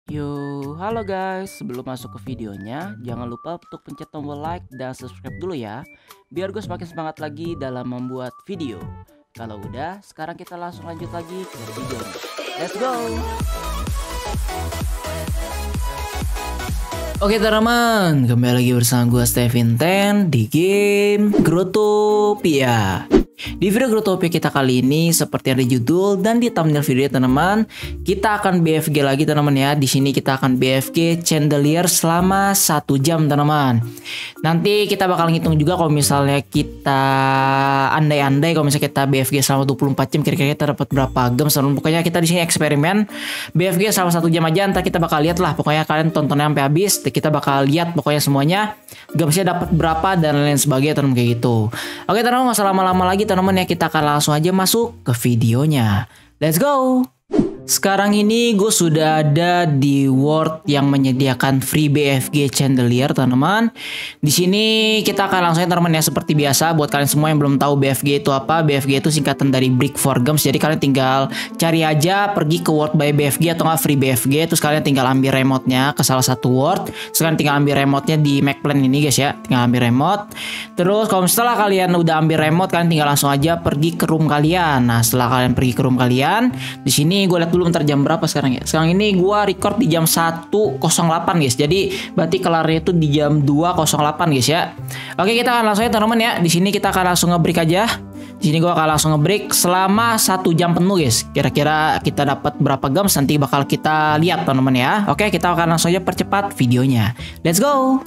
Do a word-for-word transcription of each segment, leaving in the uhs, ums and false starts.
Yo, halo guys. Sebelum masuk ke videonya, jangan lupa untuk pencet tombol like dan subscribe dulu ya, biar gue semakin semangat lagi dalam membuat video. Kalau udah, sekarang kita langsung lanjut lagi ke videonya. Let's go. Oke teman-teman, kembali lagi bersama gue Stevin Ten di game Growtopia. Di video Growtopia kita kali ini seperti yang ada judul dan di thumbnail video teman-teman, kita akan B F G lagi teman-teman ya. Di sini kita akan B F G Chandelier selama satu jam teman-teman. Nanti kita bakal ngitung juga kalau misalnya kita andai-andai kalau misalnya kita B F G selama dua puluh empat jam kira-kira kita dapat berapa gems. Pokoknya kita di sini eksperimen B F G selama satu jam aja. Ntar kita bakal lihat lah. Pokoknya kalian tontonnya sampai habis. Kita bakal lihat pokoknya semuanya gemsnya dapat berapa dan lain sebagainya teman kayak gitu. Oke teman-teman, nggak usah lama-lama lagi teman-teman ya, kita akan langsung aja masuk ke videonya. Let's go. Sekarang ini gue sudah ada di World yang menyediakan free B F G Chandelier teman-teman. Di sini kita akan langsung teman-teman ya, seperti biasa buat kalian semua yang belum tahu B F G itu apa. B F G itu singkatan dari Brick for Gems. Jadi kalian tinggal cari aja, pergi ke World by B F G atau nggak free B F G, terus kalian tinggal ambil remote-nya ke salah satu World. Sekarang tinggal ambil remote-nya di Macplan ini guys ya. Tinggal ambil remote. Terus kalau setelah kalian udah ambil remote, kalian tinggal langsung aja pergi ke room kalian. Nah, setelah kalian pergi ke room kalian, di sini gue lihat dulu bentar jam berapa sekarang ya. Sekarang ini gua record di jam satu nol delapan guys. Jadi berarti kelarnya itu di jam dua nol delapan guys ya. Oke, kita akan langsung ya teman-teman ya. Di sini kita akan langsung nge-break aja. Di sini gua akan langsung nge-break selama satu jam penuh guys. Kira-kira kita dapat berapa gems nanti bakal kita lihat teman-teman ya. Oke, kita akan langsung aja percepat videonya. Let's go.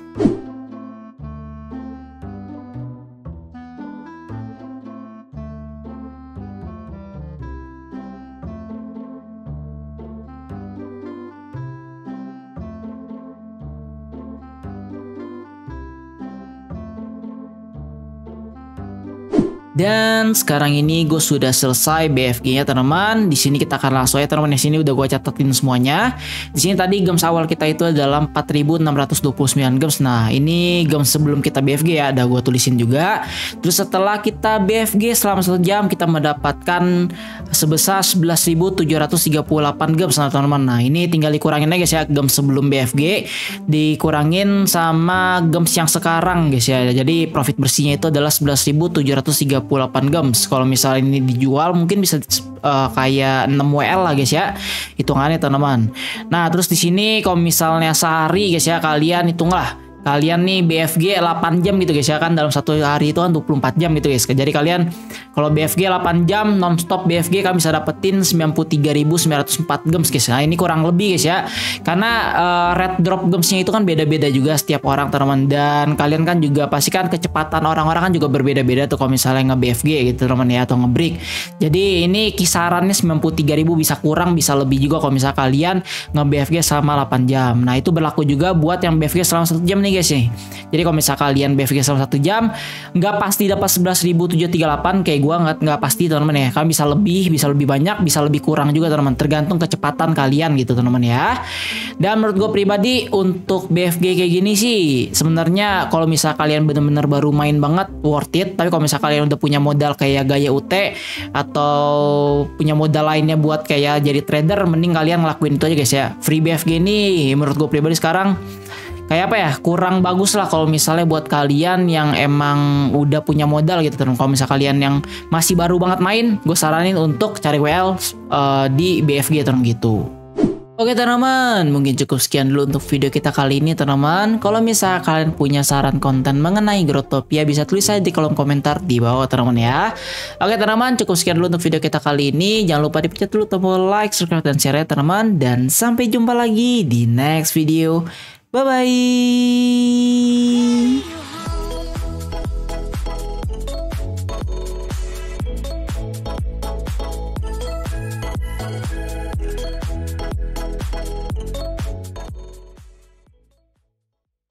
Dan sekarang ini gue sudah selesai B F G-nya teman-teman. Di sini kita akan langsung ya teman-teman. Di sini udah gue catetin semuanya. Di sini tadi gems awal kita itu adalah empat ribu enam ratus dua puluh sembilan gems. Nah, ini gems sebelum kita B F G ya, ada gue tulisin juga. Terus setelah kita B F G selama satu jam, kita mendapatkan sebesar sebelas ribu tujuh ratus tiga puluh delapan gems nah teman-teman. Nah, ini tinggal dikurangin aja guys ya, gems sebelum B F G dikurangin sama gems yang sekarang guys ya. Jadi profit bersihnya itu adalah sebelas ribu tujuh ratus tiga puluh delapan gems. Kalau misalnya ini dijual mungkin bisa uh, kayak enam W L lah guys ya, hitungannya teman-teman. Nah, terus di sini kalau misalnya sehari guys ya, kalian hitunglah kalian nih B F G delapan jam gitu guys ya, kan dalam satu hari itu kan dua puluh empat jam gitu guys. Jadi kalian kalau B F G delapan jam nonstop B F G kalian bisa dapetin sembilan puluh tiga ribu sembilan ratus empat gems guys. Nah, ini kurang lebih guys ya, karena uh, red drop gemsnya itu kan beda-beda juga setiap orang teman-teman. Dan kalian kan juga pasti kan kecepatan orang-orang kan juga berbeda-beda tuh kalau misalnya nge-B F G gitu teman-teman ya, atau nge-break. Jadi ini kisarannya sembilan puluh tiga ribu, bisa kurang bisa lebih juga kalau misalnya kalian nge-B F G selama delapan jam. Nah, itu berlaku juga buat yang B F G selama satu jam nih guys nih. Jadi kalau misalnya kalian B F G selama satu jam nggak pasti dapat sebelas ribu tujuh ratus tiga puluh delapan kayak gua, nggak nggak pasti teman-teman ya. Kalian bisa lebih, bisa lebih banyak, bisa lebih kurang juga teman-teman, tergantung kecepatan kalian gitu teman-teman ya. Dan menurut gue pribadi untuk B F G kayak gini sih sebenarnya kalau misalnya kalian bener-bener baru main banget worth it. Tapi kalau misalnya kalian udah punya modal kayak gaya U T atau punya modal lainnya buat kayak jadi trader, mending kalian ngelakuin itu aja guys ya. Free B F G ini menurut gue pribadi sekarang kayak apa ya, kurang bagus lah kalau misalnya buat kalian yang emang udah punya modal gitu teman. Kalau misalnya kalian yang masih baru banget main, gue saranin untuk cari W L uh, di B F G teman gitu. Oke teman-teman, mungkin cukup sekian dulu untuk video kita kali ini teman-teman. Kalau misalnya kalian punya saran konten mengenai Growtopia, bisa tulis aja di kolom komentar di bawah teman-teman ya. Oke teman-teman, cukup sekian dulu untuk video kita kali ini. Jangan lupa dipencet dulu tombol like, subscribe, dan share ya teman-teman. Dan sampai jumpa lagi di next video. Bye-bye.